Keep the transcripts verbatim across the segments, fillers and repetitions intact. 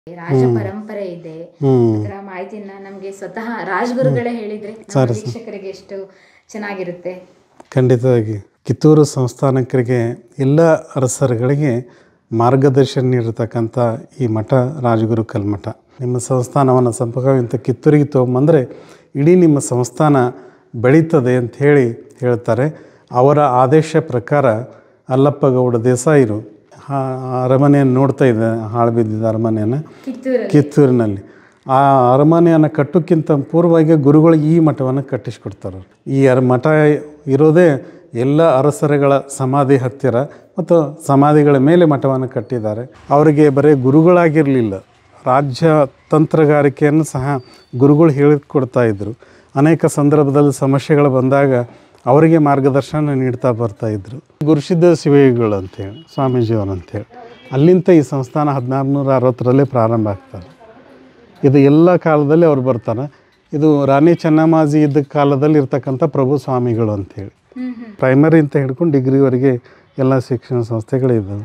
ರಾಜ ಪರಂಪರೆ ಇದೆ. ಅದರ ಮಾಹಿತಿನ ನಮಗೆ ಸ್ವತಃ ರಾಜಗುರುಗಳೇ ಹೇಳಿದ್ರೆ ನಮ್ಮ ವೀಕ್ಷಕರಿಗೆ ಎಷ್ಟು ಚೆನ್ನಾಗಿರುತ್ತೆ. ಖಂಡಿತವಾಗಿ ಕಿತ್ತೂರು ಸಂಸ್ಥಾನಕರಿಗೆ ಎಲ್ಲ ಅರಸರುಗಳಿಗೆ ಮಾರ್ಗದರ್ಶನ ನೀಡಿರ್ತಕ್ಕಂಥ ಈ ಮಠ ರಾಜಗುರು ಕಲ್ಮಠ. ನಿಮ್ಮ ಸಂಸ್ಥಾನವನ್ನು ಸಂಪರ್ಕವಿಂತ ಕಿತ್ತೂರಿಗೆ ತೊಗೊಂಬಂದರೆ ಇಡೀ ನಿಮ್ಮ ಸಂಸ್ಥಾನ ಬೆಳೀತದೆ ಅಂತ ಹೇಳಿ ಹೇಳ್ತಾರೆ. ಅವರ ಆದೇಶ ಪ್ರಕಾರ ಅಲ್ಲಪ್ಪ ಗೌಡ ದೇಸಾಯಿರು ಅರಮನೆಯನ್ನು ನೋಡ್ತಾ ಇದ್ದ ಹಾಳು ಬಿದ್ದಿದ್ದ ಅರಮನೆಯನ್ನು ಕಿತ್ತೂರಿನಲ್ಲಿ. ಆ ಅರಮನೆಯನ್ನು ಕಟ್ಟೋಕ್ಕಿಂತ ಪೂರ್ವವಾಗಿ ಗುರುಗಳು ಈ ಮಠವನ್ನು ಕಟ್ಟಿಸ್ಕೊಡ್ತಾರೆ. ಈ ಅರ ಮಠ ಇರೋದೇ ಎಲ್ಲ ಅರಸರುಗಳ ಸಮಾಧಿ ಹತ್ತಿರ ಮತ್ತು ಸಮಾಧಿಗಳ ಮೇಲೆ ಮಠವನ್ನು ಕಟ್ಟಿದ್ದಾರೆ. ಅವರಿಗೆ ಬರೀ ಗುರುಗಳಾಗಿರಲಿಲ್ಲ, ರಾಜ್ಯ ತಂತ್ರಗಾರಿಕೆಯನ್ನು ಸಹ ಗುರುಗಳು ಹೇಳಿಕೊಡ್ತಾ ಇದ್ದರು. ಅನೇಕ ಸಂದರ್ಭದಲ್ಲಿ ಸಮಸ್ಯೆಗಳು ಬಂದಾಗ ಅವರಿಗೆ ಮಾರ್ಗದರ್ಶನ ನೀಡ್ತಾ ಬರ್ತಾಯಿದ್ರು. ಗುರುಸಿದ್ಧ ಶಿವಯೋಗಿಗಳು ಅಂತೇಳಿ ಸ್ವಾಮೀಜಿಯವರು ಅಂತೇಳಿ ಅಲ್ಲಿಂದ ಈ ಸಂಸ್ಥಾನ ಹದಿನಾರು ನೂರ ಅರವತ್ತರಲ್ಲೇ ಪ್ರಾರಂಭ ಆಗ್ತಾರೆ. ಇದು ಎಲ್ಲ ಕಾಲದಲ್ಲಿ ಅವ್ರು ಬರ್ತಾರೆ. ಇದು ರಾಣಿ ಚೆನ್ನಮ್ಮಾಜಿ ಇದ್ದ ಕಾಲದಲ್ಲಿ ಇರ್ತಕ್ಕಂಥ ಪ್ರಭು ಸ್ವಾಮಿಗಳು ಅಂಥೇಳಿ ಪ್ರೈಮರಿ ಅಂತ ಹಿಡ್ಕೊಂಡು ಡಿಗ್ರಿವರೆಗೆ ಎಲ್ಲ ಶಿಕ್ಷಣ ಸಂಸ್ಥೆಗಳಿದ್ದಾವೆ.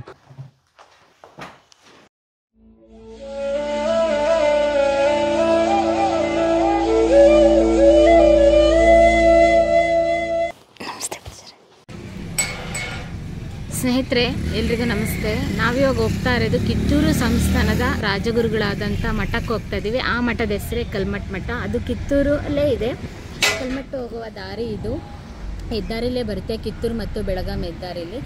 ಸ್ನೇಹಿತರೆ, ಎಲ್ರಿಗೂ ನಮಸ್ತೆ. ನಾವಿವಾಗ ಹೋಗ್ತಾ ಇರೋದು ಕಿತ್ತೂರು ಸಂಸ್ಥಾನದ ರಾಜಗುರುಗಳಾದಂಥ ಮಠಕ್ಕೆ ಹೋಗ್ತಾ ಇದ್ದೀವಿ. ಆ ಮಠದ ಹೆಸರೇ ಕಲ್ಮಠ ಮಠ. ಅದು ಕಿತ್ತೂರಲ್ಲೇ ಇದೆ. ಕಲ್ಮಠ ಹೋಗುವ ದಾರಿ ಇದು. ಹೆದ್ದಾರಿಲೇ ಬರುತ್ತೆ, ಕಿತ್ತೂರು ಮತ್ತು ಬೆಳಗಾಂ ಹೆದ್ದಾರಿಲಿ.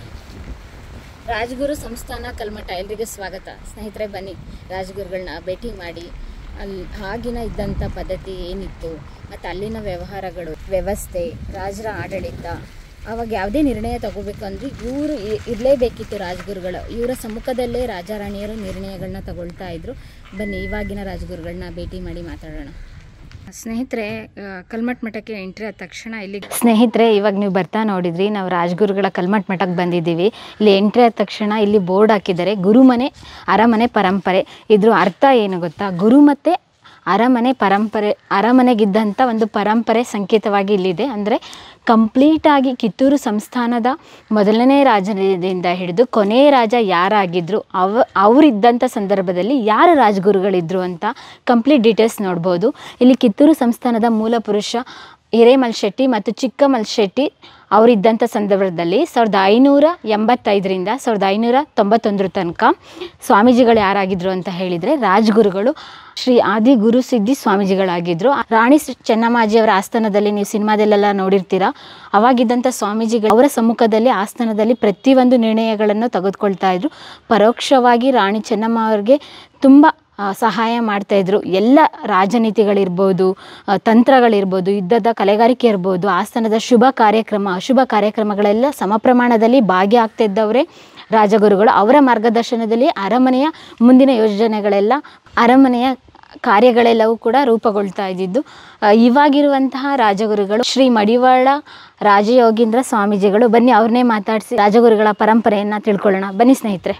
ರಾಜಗುರು ಸಂಸ್ಥಾನ ಕಲ್ಮಠ. ಎಲ್ರಿಗೂ ಸ್ವಾಗತ. ಸ್ನೇಹಿತರೆ, ಬನ್ನಿ ರಾಜಗುರುಗಳನ್ನ ಭೇಟಿ ಮಾಡಿ ಅಲ್ಲಿ ಆಗಿನ ಇದ್ದಂಥ ಪದ್ಧತಿ ಏನಿತ್ತು ಮತ್ತು ಅಲ್ಲಿನ ವ್ಯವಹಾರಗಳು, ವ್ಯವಸ್ಥೆ, ರಾಜರ ಆಡಳಿತ, ಆವಾಗ ಯಾವುದೇ ನಿರ್ಣಯ ತಗೋಬೇಕು ಅಂದರೆ ಇವರು ಇರಲೇಬೇಕಿತ್ತು ರಾಜಗುರುಗಳು. ಇವರ ಸಮ್ಮುಖದಲ್ಲೇ ರಾಜಾರಾಣಿಯರು ನಿರ್ಣಯಗಳನ್ನ ತಗೊಳ್ತಾ ಇದ್ರು. ಬನ್ನಿ ಇವಾಗಿನ ರಾಜಗುರುಗಳನ್ನ ಭೇಟಿ ಮಾಡಿ ಮಾತಾಡೋಣ. ಸ್ನೇಹಿತರೆ, ಕಲ್ಮಠ ಮಠಕ್ಕೆ ಎಂಟ್ರಿ ಆದ ತಕ್ಷಣ ಇಲ್ಲಿ ಸ್ನೇಹಿತರೆ ಇವಾಗ ನೀವು ಬರ್ತಾ ನೋಡಿದ್ರಿ, ನಾವು ರಾಜಗುರುಗಳ ಕಲ್ಮಠ ಮಠಕ್ಕೆ ಬಂದಿದ್ದೀವಿ. ಇಲ್ಲಿ ಎಂಟ್ರಿ ಆದ ತಕ್ಷಣ ಇಲ್ಲಿ ಬೋರ್ಡ್ ಹಾಕಿದ್ದಾರೆ, ಗುರುಮನೆ ಅರಮನೆ ಪರಂಪರೆ. ಇದ್ರ ಅರ್ಥ ಏನು ಗೊತ್ತಾ? ಗುರು ಮತ್ತು ಅರಮನೆ ಪರಂಪರೆ, ಅರಮನೆಗಿದ್ದಂಥ ಒಂದು ಪರಂಪರೆ ಸಂಕೇತವಾಗಿ ಇಲ್ಲಿದೆ. ಅಂದರೆ ಕಂಪ್ಲೀಟಾಗಿ ಕಿತ್ತೂರು ಸಂಸ್ಥಾನದ ಮೊದಲನೇ ರಾಜನಿಂದ ಹಿಡಿದು ಕೊನೆಯ ರಾಜ ಯಾರಾಗಿದ್ದರು, ಅವ ಅವರಿದ್ದಂಥ ಸಂದರ್ಭದಲ್ಲಿ ಯಾರು ರಾಜಗುರುಗಳಿದ್ರು ಅಂತ ಕಂಪ್ಲೀಟ್ ಡೀಟೇಲ್ಸ್ ನೋಡ್ಬೋದು. ಇಲ್ಲಿ ಕಿತ್ತೂರು ಸಂಸ್ಥಾನದ ಮೂಲ ಪುರುಷ ಹಿರೇಮಲ್ಶೆಟ್ಟಿ ಮತ್ತು ಚಿಕ್ಕಮಲ್ಶೆಟ್ಟಿ ಅವರಿದ್ದಂಥ ಸಂದರ್ಭದಲ್ಲಿ ಸಾವಿರದ ಐನೂರ ಎಂಬತ್ತೈದರಿಂದ ಸಾವಿರದ ಐನೂರ ತೊಂಬತ್ತೊಂದರ ತನಕ ಸ್ವಾಮೀಜಿಗಳು ಯಾರಾಗಿದ್ದರು ಅಂತ ಹೇಳಿದರೆ ರಾಜಗುರುಗಳು ಶ್ರೀ ಆದಿ ಗುರುಸಿದ್ಧಿ ಸ್ವಾಮೀಜಿಗಳಾಗಿದ್ದರು. ರಾಣಿ ಚೆನ್ನಮ್ಮಾಜಿಯವರ ಆಸ್ಥಾನದಲ್ಲಿ ನೀವು ಸಿನಿಮಾದಲ್ಲೆಲ್ಲ ನೋಡಿರ್ತೀರ. ಅವಾಗಿದ್ದಂಥ ಸ್ವಾಮೀಜಿಗಳು ಅವರ ಸಮ್ಮುಖದಲ್ಲಿ ಆಸ್ಥಾನದಲ್ಲಿ ಪ್ರತಿಯೊಂದು ನಿರ್ಣಯಗಳನ್ನು ತೆಗೆದುಕೊಳ್ತಾ ಇದ್ರು. ಪರೋಕ್ಷವಾಗಿ ರಾಣಿ ಚೆನ್ನಮ್ಮ ಅವ್ರಿಗೆ ತುಂಬ ಸಹಾಯ ಮಾಡ್ತಾಯಿದ್ರು. ಎಲ್ಲ ರಾಜನೀತಿಗಳಿರ್ಬೋದು, ತಂತ್ರಗಳಿರ್ಬೋದು, ಯುದ್ಧದ ಕಲೆಗಾರಿಕೆ ಇರ್ಬೋದು, ಆಸ್ಥಾನದ ಶುಭ ಕಾರ್ಯಕ್ರಮ, ಅಶುಭ ಕಾರ್ಯಕ್ರಮಗಳೆಲ್ಲ ಸಮ ಪ್ರಮಾಣದಲ್ಲಿ ಭಾಗಿಯಾಗ್ತಿದ್ದವರೇ ರಾಜಗುರುಗಳು. ಅವರ ಮಾರ್ಗದರ್ಶನದಲ್ಲಿ ಅರಮನೆಯ ಮುಂದಿನ ಯೋಜನೆಗಳೆಲ್ಲ, ಅರಮನೆಯ ಕಾರ್ಯಗಳೆಲ್ಲವೂ ಕೂಡ ರೂಪುಗೊಳ್ತಾ ಇದ್ದಿದ್ದು. ಇವಾಗಿರುವಂತಹ ರಾಜಗುರುಗಳು ಶ್ರೀ ಮಡಿವಾಳ ರಾಜಯೋಗೀಂದ್ರ ಸ್ವಾಮೀಜಿಗಳು. ಬನ್ನಿ ಅವ್ರನ್ನೇ ಮಾತಾಡಿಸಿ ರಾಜಗುರುಗಳ ಪರಂಪರೆಯನ್ನು ತಿಳ್ಕೊಳ್ಳೋಣ. ಬನ್ನಿ ಸ್ನೇಹಿತರೆ.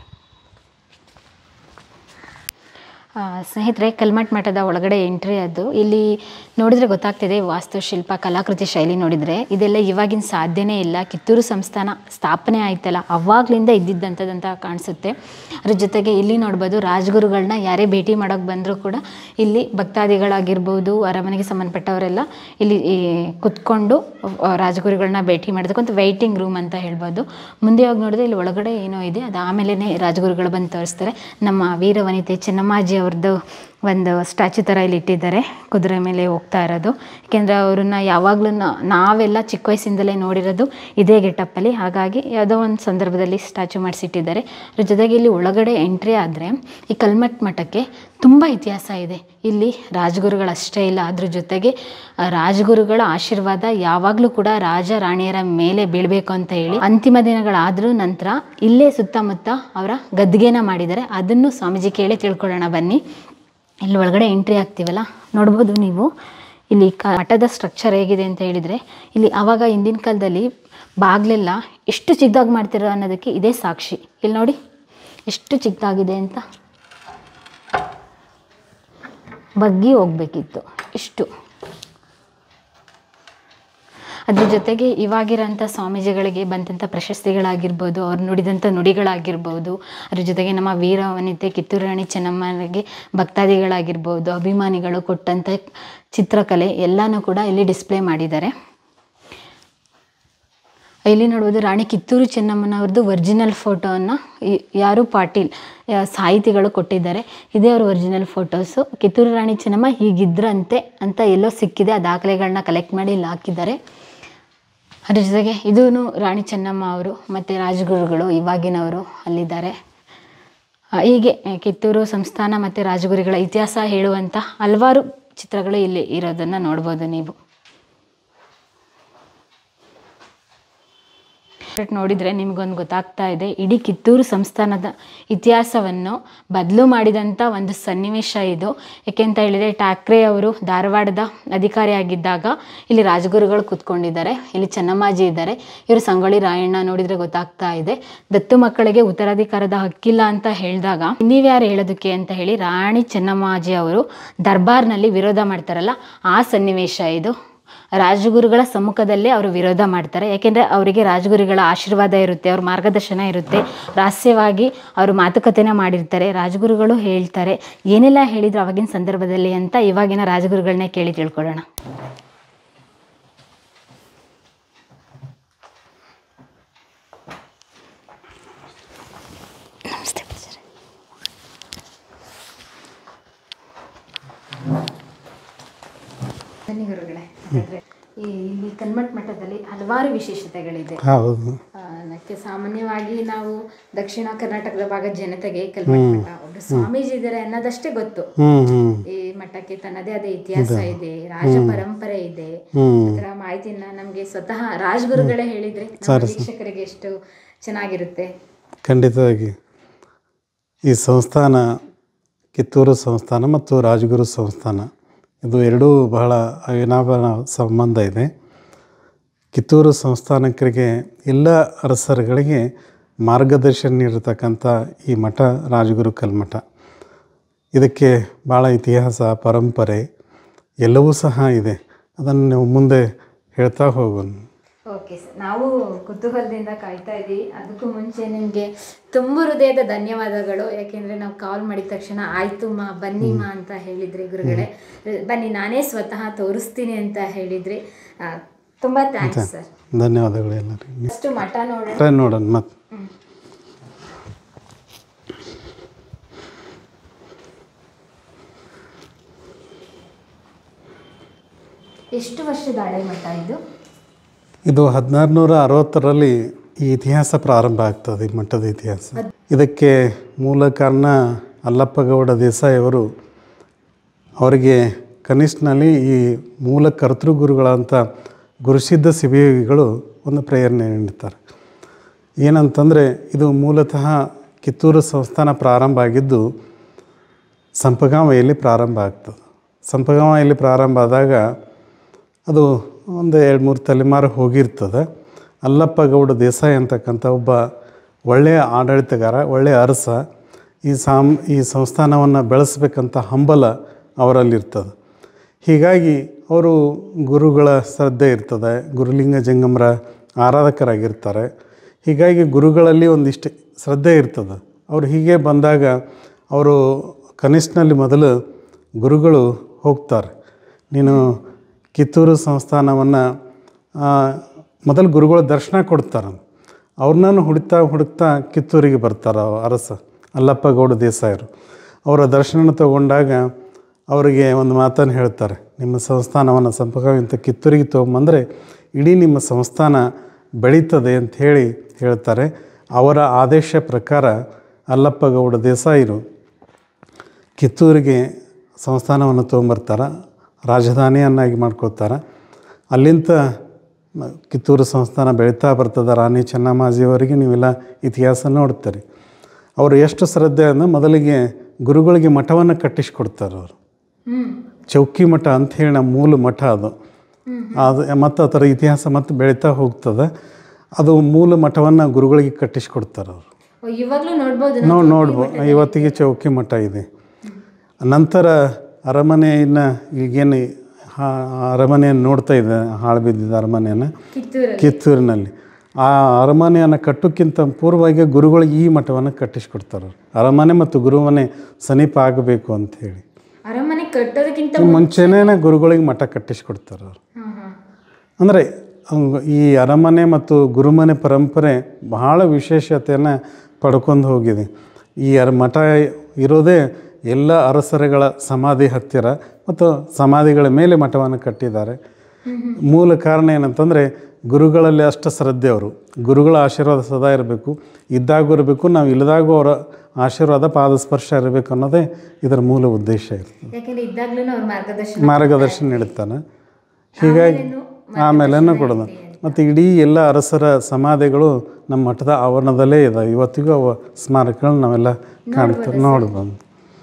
ಸ್ನೇಹಿತರೆ, ಕಲ್ಮಠ ಮಠದ ಒಳಗಡೆ ಎಂಟ್ರಿ ಅದು. ಇಲ್ಲಿ ನೋಡಿದರೆ ಗೊತ್ತಾಗ್ತಿದೆ ವಾಸ್ತುಶಿಲ್ಪ, ಕಲಾಕೃತಿ ಶೈಲಿ ನೋಡಿದರೆ ಇದೆಲ್ಲ ಇವಾಗಿನ ಸಾಧ್ಯನೇ ಇಲ್ಲ. ಕಿತ್ತೂರು ಸಂಸ್ಥಾನ ಸ್ಥಾಪನೆ ಆಯ್ತಲ್ಲ ಅವಾಗಲಿಂದ ಇದ್ದಿದ್ದಂಥದ್ದಂತ ಕಾಣಿಸುತ್ತೆ. ಅದ್ರ ಜೊತೆಗೆ ಇಲ್ಲಿ ನೋಡ್ಬೋದು ರಾಜಗುರುಗಳನ್ನ ಯಾರೇ ಭೇಟಿ ಮಾಡೋಕ್ಕೆ ಬಂದರೂ ಕೂಡ ಇಲ್ಲಿ ಭಕ್ತಾದಿಗಳಾಗಿರ್ಬೋದು, ಅರಮನೆಗೆ ಸಂಬಂಧಪಟ್ಟವರೆಲ್ಲ ಇಲ್ಲಿ ಕುತ್ಕೊಂಡು ರಾಜಗುರುಗಳನ್ನ ಭೇಟಿ ಮಾಡೋದಕ್ಕಂತ ವೆಯ್ಟಿಂಗ್ ರೂಮ್ ಅಂತ ಹೇಳ್ಬೋದು. ಮುಂದೆ ಹೋಗಿ ನೋಡಿದ್ರೆ ಇಲ್ಲಿ ಒಳಗಡೆ ಏನೋ ಇದೆ, ಅದು ಆಮೇಲೆ ರಾಜಗುರುಗಳು ಬಂದು ತೋರಿಸ್ತಾರೆ. ನಮ್ಮ ವೀರವನಿತೆ ಚೆನ್ನಮ್ಮಾಜಿ ಅವ್ರದ್ದು ಒಂದು ಸ್ಟ್ಯಾಚು ಥರ ಇಲ್ಲಿ ಇಟ್ಟಿದ್ದಾರೆ, ಕುದುರೆ ಮೇಲೆ ಹೋಗ್ತಾ ಇರೋದು. ಏಕೆಂದರೆ ಅವ್ರನ್ನ ಯಾವಾಗಲೂ ನಾವೆಲ್ಲ ಚಿಕ್ಕ ವಯಸ್ಸಿಂದಲೇ ನೋಡಿರೋದು ಇದೇ ಗೆಟಪ್ಪಲ್ಲಿ. ಹಾಗಾಗಿ ಯಾವುದೋ ಒಂದು ಸಂದರ್ಭದಲ್ಲಿ ಸ್ಟ್ಯಾಚು ಮಾಡಿಸಿಟ್ಟಿದ್ದಾರೆ. ಅದ್ರ ಜೊತೆಗೆ ಇಲ್ಲಿ ಒಳಗಡೆ ಎಂಟ್ರಿ ಆದರೆ ಈ ಕಲ್ಮಠ ಮಠಕ್ಕೆ ತುಂಬ ಇತಿಹಾಸ ಇದೆ. ಇಲ್ಲಿ ರಾಜಗುರುಗಳಷ್ಟೇ ಇಲ್ಲ, ಅದ್ರ ಜೊತೆಗೆ ರಾಜಗುರುಗಳ ಆಶೀರ್ವಾದ ಯಾವಾಗಲೂ ಕೂಡ ರಾಜ ರಾಣಿಯರ ಮೇಲೆ ಬೀಳಬೇಕು ಅಂತ ಹೇಳಿ ಅಂತಿಮ ದಿನಗಳಾದರೂ ನಂತರ ಇಲ್ಲೇ ಸುತ್ತಮುತ್ತ ಅವರ ಗದ್ದಿಗೆನ ಮಾಡಿದ್ದಾರೆ. ಅದನ್ನು ಸ್ವಾಮೀಜಿ ಕೇಳಿ ತಿಳ್ಕೊಳ್ಳೋಣ ಬನ್ನಿ. ಇಲ್ಲಿ ಒಳಗಡೆ ಎಂಟ್ರಿ ಆಗ್ತೀವಲ್ಲ ನೋಡ್ಬೋದು ನೀವು. ಇಲ್ಲಿ ಕ ಮಠದ ಸ್ಟ್ರಕ್ಚರ್ ಹೇಗಿದೆ ಅಂತ ಹೇಳಿದರೆ, ಇಲ್ಲಿ ಆವಾಗ ಹಿಂದಿನ ಕಾಲದಲ್ಲಿ ಬಾಗಿಲೆಲ್ಲ ಎಷ್ಟು ಚಿಕ್ಕದಾಗಿ ಮಾಡ್ತಿರೋ ಅನ್ನೋದಕ್ಕೆ ಇದೇ ಸಾಕ್ಷಿ. ಇಲ್ಲಿ ನೋಡಿ ಎಷ್ಟು ಚಿಕ್ಕದಾಗಿದೆ ಅಂತ. ಬಗ್ಗಿ ಹೋಗ್ಬೇಕಿತ್ತು ಇಷ್ಟು. ಅದ್ರ ಜೊತೆಗೆ ಇವಾಗಿರೋಂಥ ಸ್ವಾಮೀಜಿಗಳಿಗೆ ಬಂದಂಥ ಪ್ರಶಸ್ತಿಗಳಾಗಿರ್ಬೋದು, ಅವ್ರು ನುಡಿದಂಥ ನುಡಿಗಳಾಗಿರ್ಬೋದು, ಅದ್ರ ಜೊತೆಗೆ ನಮ್ಮ ವೀರ ವನಿತೆ ಕಿತ್ತೂರು ರಾಣಿ ಚೆನ್ನಮ್ಮನಿಗೆ ಭಕ್ತಾದಿಗಳಾಗಿರ್ಬೋದು, ಅಭಿಮಾನಿಗಳು ಕೊಟ್ಟಂಥ ಚಿತ್ರಕಲೆ ಎಲ್ಲನೂ ಕೂಡ ಇಲ್ಲಿ ಡಿಸ್ಪ್ಲೇ ಮಾಡಿದ್ದಾರೆ. ಇಲ್ಲಿ ನೋಡ್ಬೋದು ರಾಣಿ ಕಿತ್ತೂರು ಚೆನ್ನಮ್ಮನವ್ರದ್ದು ಒರಿಜಿನಲ್ ಫೋಟೋವನ್ನು ಯಾರು ಪಾಟೀಲ್ ಸಾಹಿತಿಗಳು ಕೊಟ್ಟಿದ್ದಾರೆ. ಇದೇ ಅವ್ರ ಒರಿಜಿನಲ್ ಫೋಟೋಸು. ಕಿತ್ತೂರು ರಾಣಿ ಚೆನ್ನಮ್ಮ ಹೀಗಿದ್ರಂತೆ ಅಂತ ಎಲ್ಲೋ ಸಿಕ್ಕಿದೆ, ಆ ದಾಖಲೆಗಳನ್ನ ಕಲೆಕ್ಟ್ ಮಾಡಿ ಇಲ್ಲಿ ಹಾಕಿದ್ದಾರೆ. ಅದ್ರ ಜೊತೆಗೆ ಇದೂ ರಾಣಿ ಚೆನ್ನಮ್ಮ ಅವರು ಮತ್ತು ರಾಜಗುರುಗಳು ಇವಾಗಿನವರು ಅಲ್ಲಿದ್ದಾರೆ. ಹೀಗೆ ಕಿತ್ತೂರು ಸಂಸ್ಥಾನ ಮತ್ತು ರಾಜಗುರುಗಳ ಇತಿಹಾಸ ಹೇಳುವಂಥ ಹಲವಾರು ಚಿತ್ರಗಳು ಇಲ್ಲಿ ಇರೋದನ್ನು ನೋಡ್ಬೋದು ನೀವು. ನೋಡಿದರೆ ನಿಮಗೊಂದು ಗೊತ್ತಾಗ್ತಾ ಇದೆ, ಇಡೀ ಕಿತ್ತೂರು ಸಂಸ್ಥಾನದ ಇತಿಹಾಸವನ್ನು ಬದಲು ಮಾಡಿದಂಥ ಒಂದು ಸನ್ನಿವೇಶ ಇದು. ಏಕೆಂತ ಹೇಳಿದರೆ ಠಾಕ್ರೆ ಅವರು ಧಾರವಾಡದ ಅಧಿಕಾರಿಯಾಗಿದ್ದಾಗ ಇಲ್ಲಿ ರಾಜಗುರುಗಳು ಕೂತ್ಕೊಂಡಿದ್ದಾರೆ, ಇಲ್ಲಿ ಚೆನ್ನಮ್ಮಾಜಿ ಇದ್ದಾರೆ, ಇವರು ಸಂಗೊಳ್ಳಿ ರಾಯಣ್ಣ. ನೋಡಿದರೆ ಗೊತ್ತಾಗ್ತಾ ಇದೆ, ದತ್ತು ಮಕ್ಕಳಿಗೆ ಉತ್ತರಾಧಿಕಾರದ ಹಕ್ಕಿಲ್ಲ ಅಂತ ಹೇಳಿದಾಗ ನೀವ್ಯಾರು ಹೇಳೋದಕ್ಕೆ ಅಂತ ಹೇಳಿ ರಾಣಿ ಚೆನ್ನಮ್ಮಾಜಿ ಅವರು ದರ್ಬಾರ್ನಲ್ಲಿ ವಿರೋಧ ಮಾಡ್ತಾರಲ್ಲ, ಆ ಸನ್ನಿವೇಶ ಇದು. ರಾಜಗುರುಗಳ ಸಮ್ಮುಖದಲ್ಲೇ ಅವರು ವಿರೋಧ ಮಾಡ್ತಾರೆ. ಯಾಕೆಂದರೆ ಅವರಿಗೆ ರಾಜಗುರುಗಳ ಆಶೀರ್ವಾದ ಇರುತ್ತೆ, ಅವ್ರ ಮಾರ್ಗದರ್ಶನ ಇರುತ್ತೆ, ರಹಸ್ಯವಾಗಿ ಅವರು ಮಾತುಕತೆನ ಮಾಡಿರ್ತಾರೆ. ರಾಜಗುರುಗಳು ಹೇಳ್ತಾರೆ ಏನೆಲ್ಲ ಹೇಳಿದ್ರು ಆವಾಗಿನ ಸಂದರ್ಭದಲ್ಲಿ ಅಂತ ಇವಾಗಿನ ರಾಜಗುರುಗಳನ್ನೇ ಕೇಳಿ ತಿಳ್ಕೊಳ್ಳೋಣ. ನಮಸ್ತೆ ಬನ್ನಿ ಗುರುಗಳೇ. ಈ ಇಲ್ಲಿ ಕಲ್ಮಠ್ ಮಠದಲ್ಲಿ ಹಲವಾರು ವಿಶೇಷತೆಗಳಿದೆ. ಅದಕ್ಕೆ ಸಾಮಾನ್ಯವಾಗಿ ನಾವು ದಕ್ಷಿಣ ಕರ್ನಾಟಕದ ಭಾಗದ ಜನತೆಗೆ ಕಲ್ಮಠ್ ಮಠ ಒಬ್ಬರು ಸ್ವಾಮೀಜಿ ಇದ್ದಾರೆ ಅನ್ನೋದಷ್ಟೇ ಗೊತ್ತು. ಈ ಮಠಕ್ಕೆ ತನ್ನದೇ ಆದ ಇತಿಹಾಸ ಇದೆ, ರಾಜ ಪರಂಪರೆ ಇದೆ. ಅದರ ಮಾಹಿತಿನ ನಮ್ಗೆ ಸ್ವತಃ ರಾಜಗುರುಗಳೇ ಹೇಳಿದ್ರೆ ವೀಕ್ಷಕರಿಗೆ ಎಷ್ಟು ಚೆನ್ನಾಗಿರುತ್ತೆ. ಖಂಡಿತವಾಗಿ ಈ ಸಂಸ್ಥಾನ ಕಿತ್ತೂರು ಸಂಸ್ಥಾನ ಮತ್ತು ರಾಜಗುರು ಸಂಸ್ಥಾನ ಇದು ಎರಡೂ ಬಹಳ ಅವಿನಾಭಾವ ಸಂಬಂಧ ಇದೆ. ಕಿತ್ತೂರು ಸಂಸ್ಥಾನಕ್ಕೆ ಎಲ್ಲ ಅರಸರುಗಳಿಗೆ ಮಾರ್ಗದರ್ಶನ ನೀಡಿರ್ತಕ್ಕಂಥ ಈ ಮಠ ರಾಜಗುರು ಕಲ್ಮಠ. ಇದಕ್ಕೆ ಭಾಳ ಇತಿಹಾಸ ಪರಂಪರೆ ಎಲ್ಲವೂ ಸಹ ಇದೆ. ಅದನ್ನು ನೀವು ಮುಂದೆ ಹೇಳ್ತಾ ಹೋಗೋಣ. ಓಕೆ ಸರ್, ನಾವು ಕುತೂಹಲದಿಂದ ಕಾಯ್ತಾ ಇದ್ದೀವಿ. ಅದಕ್ಕೂ ಮುಂಚೆ ನಿಮಗೆ ತುಂಬ ಹೃದಯದ ಧನ್ಯವಾದಗಳು. ಯಾಕೆಂದರೆ ನಾವು ಕಾಲ್ ಮಾಡಿದ ತಕ್ಷಣ ಆಯಿತು ಮಾ ಬನ್ನಿ ಮಾ ಅಂತ ಹೇಳಿದ್ರಿ ಗುರುಗಳೇ. ಬನ್ನಿ ನಾನೇ ಸ್ವತಃ ತೋರಿಸ್ತೀನಿ ಅಂತ ಹೇಳಿದ್ರಿ. ತುಂಬ ಥ್ಯಾಂಕ್ಸ್ ಸರ್. ಧನ್ಯವಾದಗಳು ಎಲ್ಲರಿಗೂ. ಫಸ್ಟು ಮಠ ನೋಡೋಣ ನೋಡೋಣ ಮತ್ತೆ. ಎಷ್ಟು ವರ್ಷದ ಹಳೆ ಮಠ ಇದು? ಇದು ಹದಿನಾರು ನೂರ ಅರವತ್ತರಲ್ಲಿ ಈ ಇತಿಹಾಸ ಪ್ರಾರಂಭ ಆಗ್ತದೆ, ಈ ಮಠದ ಇತಿಹಾಸ. ಇದಕ್ಕೆ ಮೂಲ ಕಾರಣ ಅಲ್ಲಪ್ಪ ಗೌಡ ದೇಸಾಯಿ ಅವರು. ಅವರಿಗೆ ಕನಿಷ್ಠನಲ್ಲಿ ಈ ಮೂಲ ಕರ್ತೃಗುರುಗಳಂಥ ಗುರುಸಿದ್ಧ ಶಿವಯೋಗಿಗಳು ಒಂದು ಪ್ರೇರಣೆ ನೀಡ್ತಾರೆ. ಏನಂತಂದರೆ ಇದು ಮೂಲತಃ ಕಿತ್ತೂರು ಸಂಸ್ಥಾನ ಪ್ರಾರಂಭ ಆಗಿದ್ದು ಸಂಪಗಾಂವೆಯಲ್ಲಿ ಪ್ರಾರಂಭ ಆಗ್ತದೆ. ಸಂಪಗಾಂವೆಯಲ್ಲಿ ಪ್ರಾರಂಭ ಆದಾಗ ಅದು ಒಂದು ಎರಡು ಮೂರು ತಲೆಮಾರು ಹೋಗಿರ್ತದೆ. ಅಲ್ಲಪ್ಪ ಗೌಡ ದೇಸಾಯಿ ಅಂತಕ್ಕಂಥ ಒಬ್ಬ ಒಳ್ಳೆಯ ಆಡಳಿತಗಾರ, ಒಳ್ಳೆಯ ಅರಸ. ಈ ಸಾಮ್ ಈ ಸಂಸ್ಥಾನವನ್ನು ಬೆಳೆಸಬೇಕಂತ ಹಂಬಲ ಅವರಲ್ಲಿರ್ತದೆ. ಹೀಗಾಗಿ ಅವರು ಗುರುಗಳ ಶ್ರದ್ಧೆ ಇರ್ತದೆ, ಗುರುಲಿಂಗ ಜಂಗಮರ ಆರಾಧಕರಾಗಿರ್ತಾರೆ. ಹೀಗಾಗಿ ಗುರುಗಳಲ್ಲಿ ಒಂದಿಷ್ಟು ಶ್ರದ್ಧೆ ಇರ್ತದೆ. ಅವರು ಹೀಗೆ ಬಂದಾಗ ಅವರು ಕನಿಷ್ಠನಲ್ಲಿ ಮೊದಲು ಗುರುಗಳು ಹೋಗ್ತಾರೆ, ನೀನು ಕಿತ್ತೂರು ಸಂಸ್ಥಾನವನ್ನು ಮೊದಲು ಗುರುಗಳ ದರ್ಶನ ಕೊಡ್ತಾರೆ. ಅವ್ರನ್ನ ಹುಡುಕ್ತಾ ಹುಡುಕ್ತಾ ಕಿತ್ತೂರಿಗೆ ಬರ್ತಾರೆ ಅರಸ ಅಲ್ಲಪ್ಪ ಗೌಡ ದೇಸಾಯರು. ಅವರ ದರ್ಶನ ತಗೊಂಡಾಗ ಅವರಿಗೆ ಒಂದು ಮಾತನ್ನು ಹೇಳ್ತಾರೆ, ನಿಮ್ಮ ಸಂಸ್ಥಾನವನ್ನು ಸಂಪರ್ಕವಿಂತ ಕಿತ್ತೂರಿಗೆ ತೊಗೊಂಬಂದರೆ ಇಡೀ ನಿಮ್ಮ ಸಂಸ್ಥಾನ ಬೆಳೀತದೆ ಅಂತ ಹೇಳಿ ಹೇಳ್ತಾರೆ. ಅವರ ಆದೇಶ ಪ್ರಕಾರ ಅಲ್ಲಪ್ಪ ಗೌಡ ದೇಸಾಯಿರು ಕಿತ್ತೂರಿಗೆ ಸಂಸ್ಥಾನವನ್ನು ತೊಗೊಂಬರ್ತಾರೆ, ರಾಜಧಾನಿಯನ್ನಾಗಿ ಮಾಡ್ಕೋತಾರೆ. ಅಲ್ಲಿಂದ ಕಿತ್ತೂರು ಸಂಸ್ಥಾನ ಬೆಳೀತಾ ಬರ್ತದೆ. ರಾಣಿ ಚೆನ್ನಮ್ಮಾಜಿಯವರಿಗೆ ನೀವೆಲ್ಲ ಇತಿಹಾಸ ನೋಡ್ತಾರೆ. ಅವರು ಎಷ್ಟು ಶ್ರದ್ಧೆ ಅಂದರೆ ಮೊದಲಿಗೆ ಗುರುಗಳಿಗೆ ಮಠವನ್ನು ಕಟ್ಟಿಸ್ಕೊಡ್ತಾರೆ. ಅವರು ಚೌಕಿ ಮಠ ಅಂಥೇಳಿ ನಮ್ಮ ಮೂಲ ಮಠ ಅದು. ಅದು ಮತ್ತು ಆ ಥರ ಇತಿಹಾಸ ಮತ್ತು ಬೆಳೀತಾ ಹೋಗ್ತದೆ. ಅದು ಮೂಲ ಮಠವನ್ನು ಗುರುಗಳಿಗೆ ಕಟ್ಟಿಸ್ಕೊಡ್ತಾರೆ ಅವರು. ನಾವು ನೋಡ್ಬೋದು, ಇವತ್ತಿಗೆ ಚೌಕಿ ಮಠ ಇದೆ. ನಂತರ ಅರಮನೆಯನ್ನು ಈಗೇನು ಅರಮನೆಯನ್ನು ನೋಡ್ತಾ ಇದ್ದೆ, ಹಾಳು ಬಿದ್ದಿದ್ದ ಅರಮನೆಯನ್ನು ಕಿತ್ತೂರು ಕಿತ್ತೂರಿನಲ್ಲಿ. ಆ ಅರಮನೆಯನ್ನು ಕಟ್ಟೋಕ್ಕಿಂತ ಪೂರ್ವವಾಗಿ ಗುರುಗಳಿಗೆ ಈ ಮಠವನ್ನು ಕಟ್ಟಿಸ್ಕೊಡ್ತಾರೆ. ಅರಮನೆ ಮತ್ತು ಗುರುಮನೆ ಸಮೀಪ ಆಗಬೇಕು ಅಂಥೇಳಿ ಅರಮನೆ ಕಟ್ಟೋದಕ್ಕಿಂತ ಮುಂಚೆನೇ ಗುರುಗಳಿಗೆ ಮಠ ಕಟ್ಟಿಸ್ಕೊಡ್ತಾರೆ ಅವರು. ಅಂದರೆ ಈ ಅರಮನೆ ಮತ್ತು ಗುರುಮನೆ ಪರಂಪರೆ ಬಹಳ ವಿಶೇಷತೆಯನ್ನು ಪಡ್ಕೊಂಡು ಹೋಗಿದೆ. ಈ ಅರ ಮಠ ಇರೋದೇ ಎಲ್ಲ ಅರಸರುಗಳ ಸಮಾಧಿ ಹತ್ತಿರ ಮತ್ತು ಸಮಾಧಿಗಳ ಮೇಲೆ ಮಠವನ್ನು ಕಟ್ಟಿದ್ದಾರೆ. ಮೂಲ ಕಾರಣ ಏನಂತಂದರೆ ಗುರುಗಳಲ್ಲಿ ಅಷ್ಟು ಶ್ರದ್ಧೆ ಅವರು. ಗುರುಗಳ ಆಶೀರ್ವಾದ ಸದಾ ಇರಬೇಕು, ಇದ್ದಾಗೂ ಇರಬೇಕು, ನಾವು ಇಲ್ಲದಾಗೂ ಅವರ ಆಶೀರ್ವಾದ ಪಾದಸ್ಪರ್ಶ ಇರಬೇಕು ಅನ್ನೋದೇ ಇದರ ಮೂಲ ಉದ್ದೇಶ ಇರ್ತದೆ. ಮಾರ್ಗದರ್ಶನ ನೀಡುತ್ತಾನೆ. ಹೀಗಾಗಿ ಆಮೇಲೆನೂ ಕೊಡೋದು. ಮತ್ತು ಇಡೀ ಎಲ್ಲ ಅರಸರ ಸಮಾಧಿಗಳು ನಮ್ಮ ಮಠದ ಆವರಣದಲ್ಲೇ ಇದೆ. ಇವತ್ತಿಗೂ ಅವ ಸ್ಮಾರಕಗಳನ್ನ ನಾವೆಲ್ಲ ಕಾಣ್ತೀವಿ, ನೋಡ್ಬೋದು.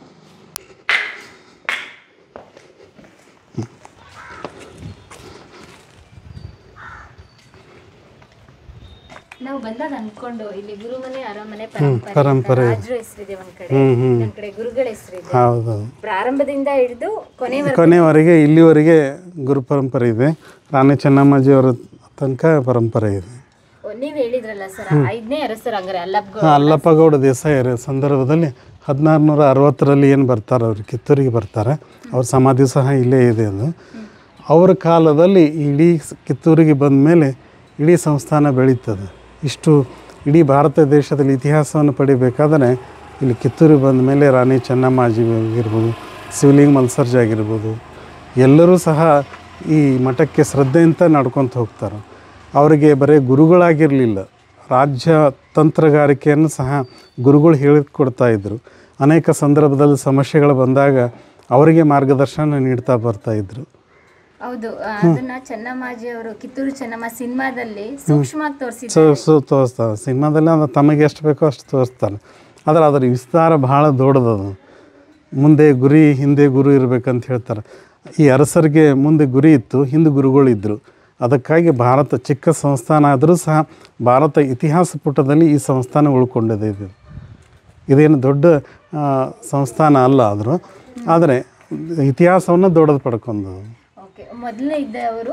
ನಾವು ಬಂದಾಗ ಅನ್ಕೊಂಡು ಇಲ್ಲಿ ಗುರುಮನೆ ಅರಮನೆ ಪರಂಪರೆ ಹೆಸರಿದೆ ಒಂದ್ ಕಡೆ, ಒಂದ್ ಕಡೆ ಗುರುಗಳ ಹೆಸರಿದೆ. ಹೌದು, ಪ್ರಾರಂಭದಿಂದ ಹಿಡಿದು ಕೊನೆವರೆಗೆ ಕೊನೆವರೆಗೆ ಇಲ್ಲಿವರೆಗೆ ಗುರು ಪರಂಪರೆ ಇದೆ. ರಾಣಿ ಚೆನ್ನಮ್ಮಾಜಿಯವರ ತನಕ ಪರಂಪರೆ ಇದೆ. ನೀವು ಹೇಳಿದ್ರಲ್ಲ ಸರ್, ಐದನೇ ಅರಸರು ಹಂಗಾರೆ ಅಲ್ಲಪ್ಪ ಅಲ್ಲಪ್ಪಗೌಡ ದೇಸಾಯರ ಸಂದರ್ಭದಲ್ಲಿ ಹದಿನಾರು ನೂರ ಅರವತ್ತರಲ್ಲಿ ಏನು ಬರ್ತಾರೆ, ಅವರು ಕಿತ್ತೂರಿಗೆ ಬರ್ತಾರೆ. ಅವ್ರ ಸಮಾಧಿ ಸಹ ಇಲ್ಲೇ ಇದೆ. ಅದು ಅವರ ಕಾಲದಲ್ಲಿ ಇಡೀ ಕಿತ್ತೂರಿಗೆ ಬಂದ ಮೇಲೆ ಇಡೀ ಸಂಸ್ಥಾನ ಬೆಳೀತದೆ. ಇಷ್ಟು ಇಡೀ ಭಾರತ ದೇಶದಲ್ಲಿ ಇತಿಹಾಸವನ್ನು ಪಡಿಬೇಕಾದರೆ ಇಲ್ಲಿ ಕಿತ್ತೂರಿಗೆ ಬಂದ ಮೇಲೆ ರಾಣಿ ಚೆನ್ನಮ್ಮಾಜಿ ಆಗಿರ್ಬೋದು, ಶಿವಲಿಂಗ ಮಲ್ಸರ್ಜಿ ಆಗಿರ್ಬೋದು, ಎಲ್ಲರೂ ಸಹ ಈ ಮಠಕ್ಕೆ ಶ್ರದ್ಧೆಯಿಂದ ನಡ್ಕೊತ ಹೋಗ್ತಾರೆ. ಅವರಿಗೆ ಬರೀ ಗುರುಗಳಾಗಿರಲಿಲ್ಲ, ರಾಜ್ಯ ತಂತ್ರಗಾರಿಕೆಯನ್ನು ಸಹ ಗುರುಗಳು ಹೇಳಿಕೊಡ್ತಾಯಿದ್ರು. ಅನೇಕ ಸಂದರ್ಭದಲ್ಲಿ ಸಮಸ್ಯೆಗಳು ಬಂದಾಗ ಅವರಿಗೆ ಮಾರ್ಗದರ್ಶನ ನೀಡ್ತಾ ಬರ್ತಾಯಿದ್ರು. ಹೌದು, ಅದನ್ನ ಚೆನ್ನಮ್ಮಾಜಿ ಅವರು ಕಿತ್ತೂರು ಚೆನ್ನಮ್ಮ ಸಿನಿಮಾದಲ್ಲಿ ಸೂಕ್ಷ್ಮವಾಗಿ ತೋರಿಸಿದ್ದಾರೆ. ತೋರಿಸ್ತಾರೆ ಸಿನಿಮಾದಲ್ಲಿ, ಅದು ತಮಗೆ ಎಷ್ಟು ಬೇಕೋ ಅಷ್ಟು ತೋರಿಸ್ತಾರೆ. ಆದರೆ ಅದರ ವಿಸ್ತಾರ ಭಾಳ ದೊಡ್ಡದದು. ಮುಂದೆ ಗುರಿ ಹಿಂದೆ ಗುರು ಇರಬೇಕಂತ ಹೇಳ್ತಾರೆ. ಈ ಅರಸರಿಗೆ ಮುಂದೆ ಗುರಿ ಇತ್ತು, ಹಿಂದೆ ಗುರುಗಳಿದ್ದರು. ಅದಕ್ಕಾಗಿ ಭಾರತ ಚಿಕ್ಕ ಸಂಸ್ಥಾನ ಆದರೂ ಸಹ ಭಾರತ ಇತಿಹಾಸ ಪುಟದಲ್ಲಿ ಈ ಸಂಸ್ಥಾನ ಉಳ್ಕೊಂಡಿದೆ. ಇದು ಇದೇನು ದೊಡ್ಡ ಸಂಸ್ಥಾನ ಅಲ್ಲ ಆದರೂ, ಆದರೆ ಇತಿಹಾಸವನ್ನು ದೊಡ್ಡದು ಪಡ್ಕೊಂಡು ಮೊದಲನೇ ಇದ್ದವರು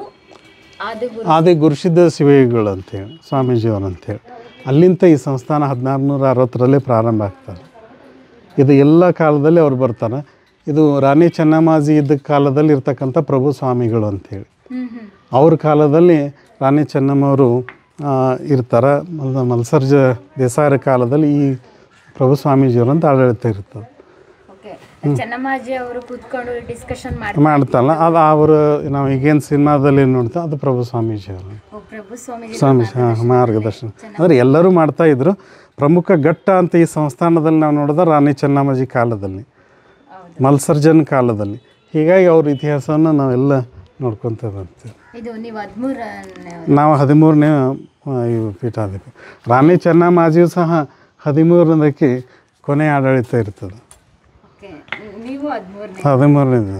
ಆದಿ ಗುರುಸಿದ್ಧ ಶಿವಯೋಗಿಗಳು ಅಂತೇಳಿ ಸ್ವಾಮೀಜಿಯವರು ಅಂತೇಳಿ, ಅಲ್ಲಿಂದ ಈ ಸಂಸ್ಥಾನ ಹದಿನಾರು ನೂರ ಅರವತ್ತರಲ್ಲೇ ಪ್ರಾರಂಭ ಆಗ್ತಾರೆ. ಇದು ಎಲ್ಲ ಕಾಲದಲ್ಲಿ ಅವ್ರು ಬರ್ತಾರೆ. ಇದು ರಾಣಿ ಚೆನ್ನಮ್ಮಾಜಿ ಇದ್ದ ಕಾಲದಲ್ಲಿ ಇರ್ತಕ್ಕಂಥ ಪ್ರಭು ಸ್ವಾಮಿಗಳು ಅಂಥೇಳಿ, ಅವ್ರ ಕಾಲದಲ್ಲಿ ರಾಣಿ ಚೆನ್ನಮ್ಮವರು ಇರ್ತಾರೆ. ಮಲ್ಸರ್ಜ ದೇಸಾಯರ ಕಾಲದಲ್ಲಿ ಈ ಪ್ರಭು ಸ್ವಾಮೀಜಿಯವರು ಅಂತ ಆಡಳಿತ ಇರ್ತದೆ. ಚೆನ್ನಮ್ಮಾಜಿ ಅವರು ಕೂತ್ಕೊಂಡು ಡಿಸ್ಕಷನ್ ಮಾಡ್ತಾರಲ್ಲ, ಅದು ಅವರು ನಾವು ಈಗೇನು ಸಿನಿಮಾದಲ್ಲಿ ನೋಡ್ತಾ ಅದು ಪ್ರಭು ಸ್ವಾಮೀಜಿಯವರು ಸ್ವಾಮೀಜಿ ಮಾರ್ಗದರ್ಶನ. ಅಂದರೆ ಎಲ್ಲರೂ ಮಾಡ್ತಾಯಿದ್ರು. ಪ್ರಮುಖ ಘಟ್ಟ ಅಂತ ಈ ಸಂಸ್ಥಾನದಲ್ಲಿ ನಾವು ನೋಡಿದ್ರೆ ರಾಣಿ ಚೆನ್ನಮ್ಮಾಜಿ ಕಾಲದಲ್ಲಿ, ಮಲ್ಸರ್ಜನ್ ಕಾಲದಲ್ಲಿ. ಹೀಗಾಗಿ ಅವ್ರ ಇತಿಹಾಸವನ್ನು ನಾವೆಲ್ಲ ನೋಡ್ಕೊತ ಬರ್ತೀವಿ. ನಾವು ಹದಿಮೂರನೇ ಪೀಠಾಧಿಪತಿ. ರಾಣಿ ಚೆನ್ನಮ್ಮಾಜಿಯು ಸಹ ಹದಿಮೂರನೇದಕ್ಕೆ ಕೊನೆ ಆಡಳಿತ ಇರ್ತದೆ. ಹದಿಮೂರನೇದು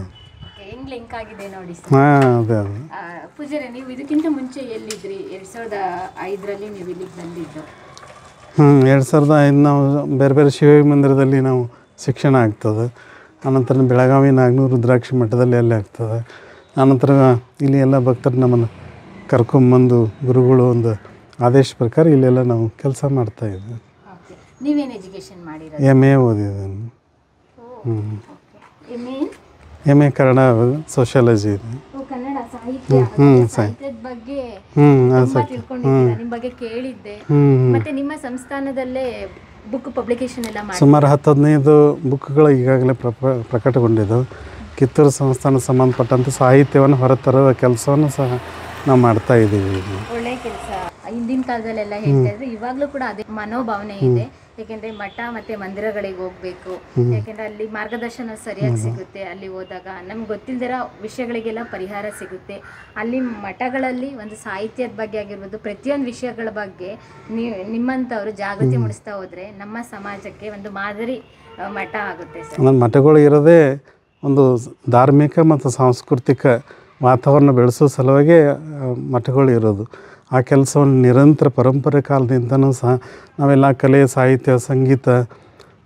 ಹಾಂ, ಅದೇ ಅದೇ. ಪೂಜಾರಿ, ನೀವು ಇದಕ್ಕಿಂತ ಮುಂಚೆ ಎಲ್ಲಿದ್ರಿ? ಎರಡು ಸಾವಿರದ ಐದರಲ್ಲಿ ನೀವು ಇಲ್ಲಿಗೆ ಬಂದಿದ್ದು. ಹ್ಞೂ, ಎರಡು ಸಾವಿರದ ಐದು ನಾವು ಬೇರೆ ಬೇರೆ ಶಿವ ಮಂದಿರದಲ್ಲಿ ನಾವು ಶಿಕ್ಷಣ ಆಗ್ತದೆ. ಆನಂತರ ಬೆಳಗಾವಿ ನಾಗನೂರು ರುದ್ರಾಕ್ಷಿ ಮಠದಲ್ಲಿ ಅಲ್ಲೇ ಆಗ್ತದೆ. ಆನಂತರ ಇಲ್ಲಿ ಎಲ್ಲ ಭಕ್ತರು ನಮ್ಮನ್ನು ಕರ್ಕೊಂಬಂದು ಗುರುಗಳು ಒಂದು ಆದೇಶ ಪ್ರಕಾರ ಇಲ್ಲೆಲ್ಲ ನಾವು ಕೆಲಸ ಮಾಡ್ತಾಯಿದ್ವಿ. ನೀವೇನು ಎಜುಕೇಷನ್ ಮಾಡಿರೋದು? ಎಮ್ ಎ ಓದಿದ್ದೀನಿ. ಹ್ಞೂ, ಎಮ್ ಎ ಕನ್ನಡ ಸೋಷಿಯಾಲಜಿ ಇದೆ. ಕನ್ನಡ ಸಾಹಿತ್ಯ, ಸಾಹಿತ್ಯದ ಬಗ್ಗೆ ನಿಮ್ಮ ಬಗ್ಗೆ ಕೇಳಿದ್ದೆ. ಮತ್ತೆ ನಿಮ್ಮ ಸಂಸ್ಥಾನದಲ್ಲೇ ಬುಕ್ ಪಬ್ಲಿಕೇಶನ್ ಎಲ್ಲ ಮಾಡಿ ಸುಮಾರು ಹತ್ತು ಹದಿನೈದು ಬುಕ್ಗಳು ಈಗಾಗಲೇ ಪ್ರಕಟಗೊಂಡಿದ್ದವು. ಕಿತ್ತೂರು ಸಂಸ್ಥಾನ ಸಂಬಂಧಪಟ್ಟಂಥ ಸಾಹಿತ್ಯವನ್ನು ಹೊರತರುವ ಕೆಲಸವನ್ನು ಸಹ ನಾವು ಮಾಡ್ತಾ ಇದ್ದೀವಿ. ಒಳ್ಳೆ ಕೆಲಸ. ಹಿಂದಿನ ಕಾಲದಲ್ಲೆಲ್ಲ ಹೇಳ್ತಾ ಇದ್ರು, ಇವಾಗಲೂ ಕೂಡ ಅದೇ ಮನೋಭಾವನೆ ಇದೆ. ಯಾಕೆಂದರೆ ಮಠ ಮತ್ತು ಮಂದಿರಗಳಿಗೆ ಹೋಗಬೇಕು, ಯಾಕೆಂದರೆ ಅಲ್ಲಿ ಮಾರ್ಗದರ್ಶನ ಸರಿಯಾಗಿ ಸಿಗುತ್ತೆ. ಅಲ್ಲಿ ಹೋದಾಗ ನಮ್ಗೆ ಗೊತ್ತಿಲ್ಲದಿರೋ ವಿಷಯಗಳಿಗೆಲ್ಲ ಪರಿಹಾರ ಸಿಗುತ್ತೆ. ಅಲ್ಲಿ ಮಠಗಳಲ್ಲಿ ಒಂದು ಸಾಹಿತ್ಯದ ಬಗ್ಗೆ ಆಗಿರ್ಬೋದು, ಪ್ರತಿಯೊಂದು ವಿಷಯಗಳ ಬಗ್ಗೆ ನೀವು ನಿಮ್ಮಂಥವ್ರು ಜಾಗೃತಿ ಮೂಡಿಸ್ತಾ ಹೋದರೆ ನಮ್ಮ ಸಮಾಜಕ್ಕೆ ಒಂದು ಮಾದರಿ ಮಠ ಆಗುತ್ತೆ ಸರ್. ನಮ್ಮ ಮಠಗಳು ಇರೋದೇ ಒಂದು ಧಾರ್ಮಿಕ ಮತ್ತು ಸಾಂಸ್ಕೃತಿಕ ವಾತಾವರಣ ಬೆಳೆಸೋ ಸಲುವಾಗಿ ಮಠಗಳು ಇರೋದು. ಆ ಕೆಲಸವನ್ನು ನಿರಂತರ ಪರಂಪರೆ ಕಾಲದಿಂದನೂ ಸಹ ನಾವೆಲ್ಲ ಕಲೆ, ಸಾಹಿತ್ಯ, ಸಂಗೀತ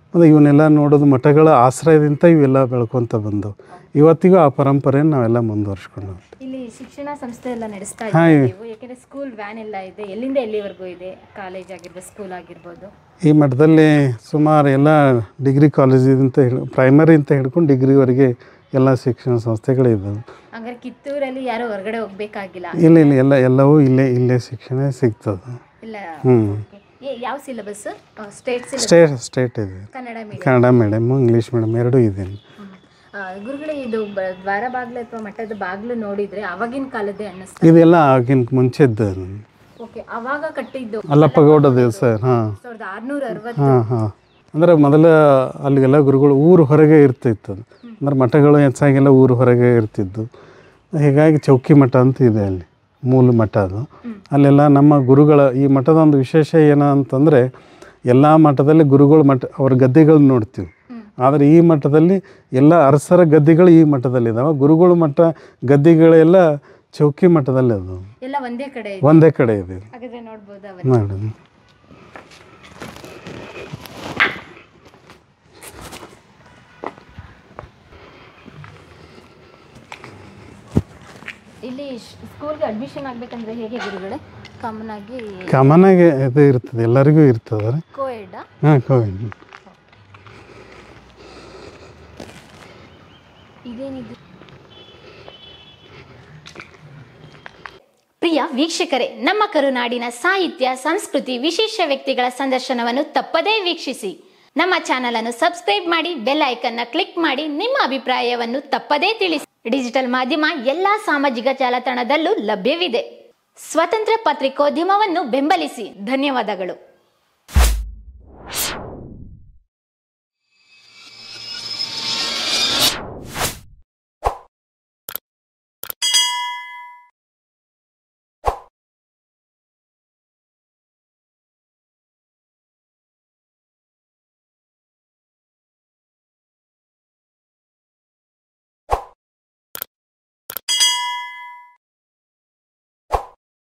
ಮತ್ತು ಇವನ್ನೆಲ್ಲ ನೋಡೋದು ಮಠಗಳ ಆಶ್ರಯದಿಂದ ಇವೆಲ್ಲ ಬೆಳ್ಕೊತ ಬಂದವು. ಇವತ್ತಿಗೂ ಆ ಪರಂಪರೆಯನ್ನು ನಾವೆಲ್ಲ ಮುಂದುವರ್ಸ್ಕೊಂಡು ಇಲ್ಲಿ ಶಿಕ್ಷಣ ಸಂಸ್ಥೆ ಎಲ್ಲ ನಡೆಸ್ತಾ ಇದ್ದೀವಿ ನೀವು, ಯಾಕೆಂದರೆ ಸ್ಕೂಲ್ ವ್ಯಾನ್ ಎಲ್ಲ ಇದೆ. ಎಲ್ಲಿಂದ ಎಲ್ಲಿವರೆಗೂ ಇದೆ? ಕಾಲೇಜ್ ಆಗಿರ್ಬೋದು, ಸ್ಕೂಲ್ ಆಗಿರ್ಬೋದು. ಈ ಮಠದಲ್ಲಿ ಸುಮಾರು ಎಲ್ಲ ಡಿಗ್ರಿ ಕಾಲೇಜಿಂದ ಹಿಡ್ ಪ್ರೈಮರಿ ಅಂತ ಹಿಡ್ಕೊಂಡು ಡಿಗ್ರಿವರೆಗೆ ಎಲ್ಲ ಶಿಕ್ಷಣ ಸಂಸ್ಥೆಗಳಿದ್ದಾವೆ. ಹಂಗಾರೆ ಕಿತ್ತೂರಲ್ಲಿ ಯಾರು ಹೊರಗಡೆ ಹೋಗ್ಬೇಕಾಗಿಲ್ಲ? ಇಲ್ಲ ಇಲ್ಲ ಎಲ್ಲ ಎಲ್ಲವೂ ಇಲ್ಲೇ ಇಲ್ಲೇ ಶಿಕ್ಷಣ ಸಿಗ್ತದೆ. ಇಲ್ಲ. ಹ್ಞೂ. ಯಾವ ಸಿಲೆಬಸ್? ಸ್ಟೇಟ್ ಸ್ಟೇಟ್ ಸ್ಟೇಟ್ ಇದೆ. Kannada medium? Kannada medium English medium ಎರಡೂ ಇದೆ. ಗುರುಗಳೇ, ಇದು ದ್ವಾರ ಬಾಗಿಲು ಅಥವಾ ಮಠದ ಬಾಗಿಲು ನೋಡಿದರೆ ಅವಾಗಿನ ಕಾಲದ್ದೇ ಅನ್ನಿಸ್ತದೆ. ಇದೆಲ್ಲ ಆಗಿನ ಮುಂಚೆದ್ದು. ಓಕೆ, ಅವಾಗ ಕಟ್ಟಿದ್ದು ಅಲ್ಲಪ್ಪ ಗೌಡ ದಿವಸ. ಹಾಂ, ಸಾವಿರದ ಆರುನೂರ ಅರವತ್ತು. ಹಾಂ ಹಾಂ ಅಂದರೆ ಮೊದಲ ಅಲ್ಲಿಗೆಲ್ಲ ಗುರುಗಳು ಊರು ಹೊರಗೆ ಇರ್ತಿತ್ತು. ಅಂದ್ರೆ ಮಠಗಳು ಹೆಚ್ಚಾಗೆಲ್ಲ ಊರು ಹೊರಗೆ ಇರ್ತಿದ್ದು. ಹೀಗಾಗಿ ಚೌಕಿ ಮಠ ಅಂತ ಇದೆ ಅಲ್ಲಿ, ಮೂಲ ಮಠ ಅದು. ಅಲ್ಲೆಲ್ಲ ನಮ್ಮ ಗುರುಗಳ ಈ ಮಠದ ಒಂದು ವಿಶೇಷ ಏನು ಅಂತಂದರೆ, ಎಲ್ಲ ಮಠದಲ್ಲಿ ಗುರುಗಳು ಮಠ ಅವ್ರ ಗದ್ದೆಗಳು ನೋಡ್ತೀವಿ. ಆದರೆ ಈ ಮಠದಲ್ಲಿ ಎಲ್ಲ ಅರಸರ ಗದ್ದೆಗಳು ಈ ಮಠದಲ್ಲಿದ್ದಾವೆ. ಗುರುಗಳು ಮಠ ಗದ್ದೆಗಳೆಲ್ಲ ಚೌಕಿ ಮಠದಲ್ಲಿ ಅದು ಎಲ್ಲ ಒಂದೇ ಕಡೆ ಒಂದೇ ಕಡೆ ಇದೆ. ಹಾಗಾದ್ರೆ ನೋಡ್ಬೋದಾ? ನೋಡಿ. ಇಲ್ಲಿ ಸ್ಕೂಲ್ಗೆ ಅಡ್ಮಿಷನ್ ಆಗಬೇಕಂದ್ರೆ ಹೇಗೆ ಗುರುಗಳೇ? ಕಾಮನ್ ಆಗಿ ಕಾಮನ್ ಆಗಿ ಇದು ಇರ್ತದೆ, ಎಲ್ಲರಿಗೂ ಇರ್ತದೆ. ಕೋಎಡ್? ಹಾಂ, ಕೋಎಡ್. ಇದೇನಿದು? ಪ್ರಿಯ ವೀಕ್ಷಕರೇ, ನಮ್ಮ ಕರುನಾಡಿನ ಸಾಹಿತ್ಯ, ಸಂಸ್ಕೃತಿ, ವಿಶೇಷ ವ್ಯಕ್ತಿಗಳ ಸಂದರ್ಶನವನ್ನು ತಪ್ಪದೇ ವೀಕ್ಷಿಸಿ. ನಮ್ಮ ಚಾನೆಲ್ ಅನ್ನು ಸಬ್ಸ್ಕ್ರೈಬ್ ಮಾಡಿ, ಬೆಲ್ ಐಕನ್ ಕ್ಲಿಕ್ ಮಾಡಿ, ನಿಮ್ಮ ಅಭಿಪ್ರಾಯವನ್ನು ತಪ್ಪದೇ ತಿಳಿಸಿ. ಡಿಜಿಟಲ್ ಮಾಧ್ಯಮ ಎಲ್ಲಾ ಸಾಮಾಜಿಕ ಜಾಲತಾಣದಲ್ಲೂ ಲಭ್ಯವಿದೆ. ಸ್ವತಂತ್ರ ಪತ್ರಿಕೋದ್ಯಮವನ್ನು ಬೆಂಬಲಿಸಿ. ಧನ್ಯವಾದಗಳು.